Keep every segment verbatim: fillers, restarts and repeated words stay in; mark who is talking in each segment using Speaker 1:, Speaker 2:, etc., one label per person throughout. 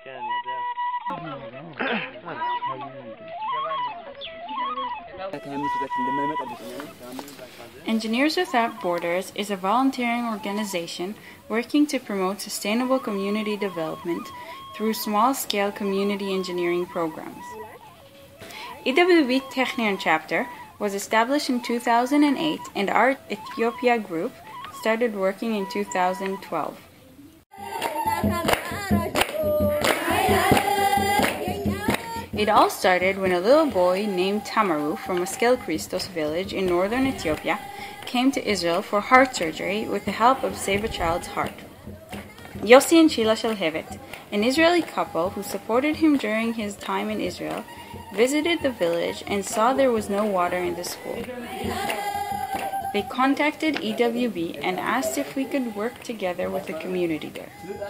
Speaker 1: Engineers Without Borders is a volunteering organization working to promote sustainable community development through small-scale community engineering programs. E W B Technion chapter was established in two thousand eight, and our Ethiopia group started working in two thousand twelve. It all started when a little boy named Tamaru from Meskele Kristos village in northern Ethiopia came to Israel for heart surgery with the help of Save a Child's Heart. Yossi and Sheila Shalhevet, an Israeli couple who supported him during his time in Israel, visited the village and saw there was no water in the school. They contacted E W B and asked if we could work together with the community there.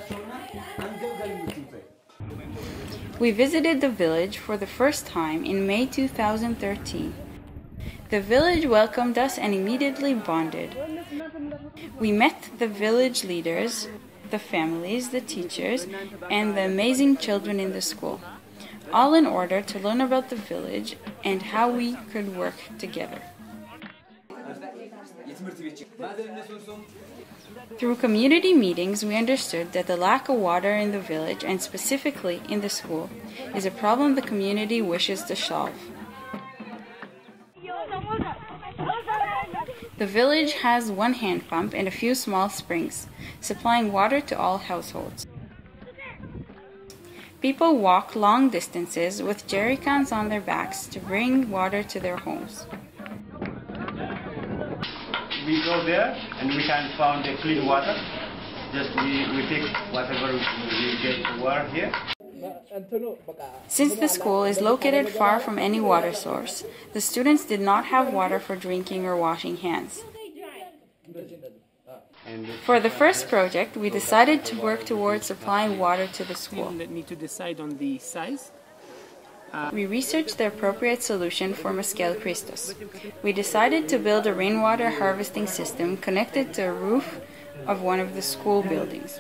Speaker 1: We visited the village for the first time in May two thousand thirteen. The village welcomed us and immediately bonded. We met the village leaders, the families, the teachers, and the amazing children in the school, all in order to learn about the village and how we could work together. Through community meetings, we understood that the lack of water in the village, and specifically in the school, is a problem the community wishes to solve. The village has one hand pump and a few small springs, supplying water to all households. People walk long distances with jerry cans on their backs to bring water to their homes.
Speaker 2: We go there and we can find the clean water. Just we, we take whatever we get water here.
Speaker 1: Since the school is located far from any water source, the students did not have water for drinking or washing hands. For the first project, we decided to work towards supplying water to the school.
Speaker 3: Let me to decide on the size.
Speaker 1: We researched the appropriate solution for Meskele Kristos. We decided to build a rainwater harvesting system connected to a roof of one of the school buildings.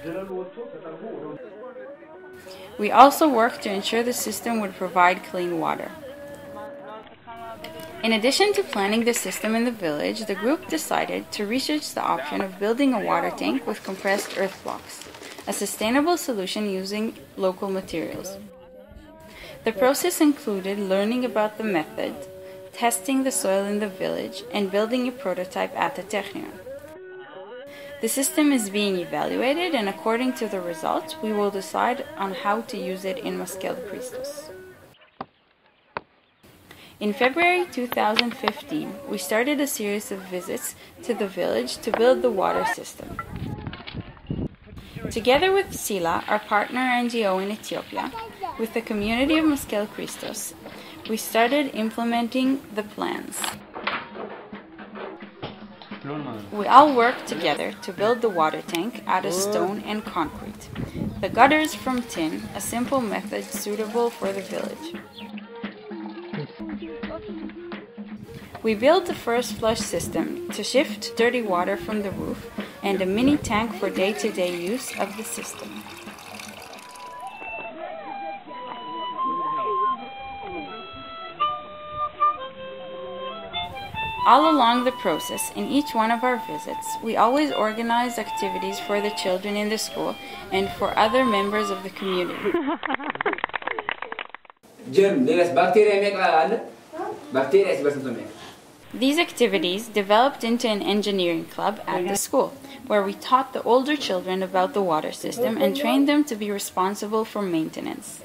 Speaker 1: We also worked to ensure the system would provide clean water. In addition to planning the system in the village, the group decided to research the option of building a water tank with compressed earth blocks, a sustainable solution using local materials. The process included learning about the method, testing the soil in the village, and building a prototype at the Technion. The system is being evaluated, and according to the results, we will decide on how to use it in Meskele Kristos. In February two thousand fifteen, we started a series of visits to the village to build the water system. Together with Sila, our partner N G O in Ethiopia, with the community of Meskele Kristos, we started implementing the plans. We all worked together to build the water tank out of stone and concrete, the gutters from tin, a simple method suitable for the village. We built the first flush system to shift dirty water from the roof and a mini tank for day-to-day use of the system. All along the process, in each one of our visits, we always organized activities for the children in the school and for other members of the community. These activities developed into an engineering club at the school, where we taught the older children about the water system and trained them to be responsible for maintenance.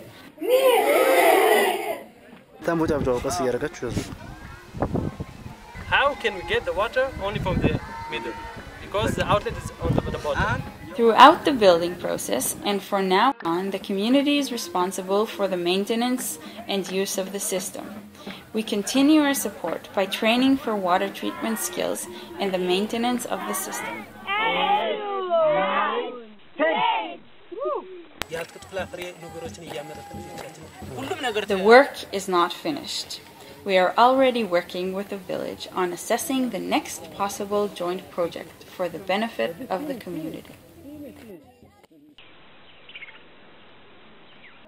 Speaker 4: How can we get the water only from the middle? Because the outlet is on the, the bottom.
Speaker 1: Throughout the building process, and from now on, the community is responsible for the maintenance and use of the system. We continue our support by training for water treatment skills and the maintenance of the system. The work is not finished. We are already working with the village on assessing the next possible joint project for the benefit of the community.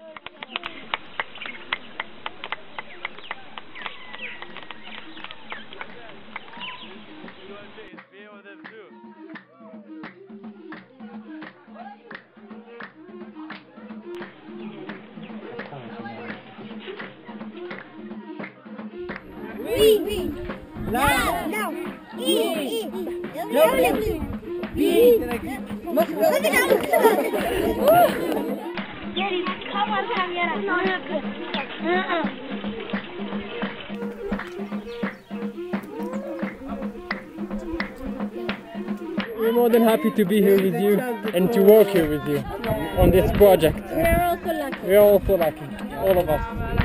Speaker 5: We're more than happy to be here with you and to work here with you on this project.
Speaker 6: We're also lucky.
Speaker 5: We're also lucky, all of us.